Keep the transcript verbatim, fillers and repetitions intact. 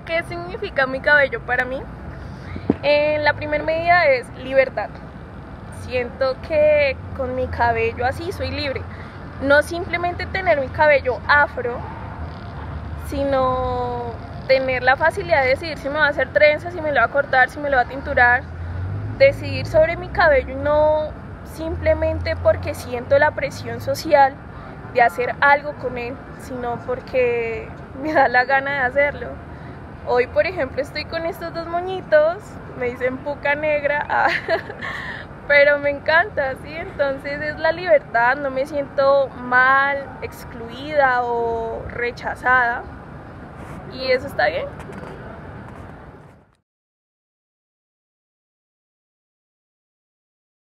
¿Qué significa mi cabello para mí? En la primera medida es libertad. Siento que con mi cabello así soy libre. No simplemente tener mi cabello afro, sino tener la facilidad de decidir si me va a hacer trenzas, si me lo va a cortar, si me lo va a tinturar. Decidir sobre mi cabello y no simplemente porque siento la presión social de hacer algo con él, sino porque me da la gana de hacerlo. Hoy, por ejemplo, estoy con estos dos moñitos, me dicen puca negra, ah, pero me encanta, ¿sí? Entonces es la libertad, no me siento mal, excluida o rechazada, y eso está bien.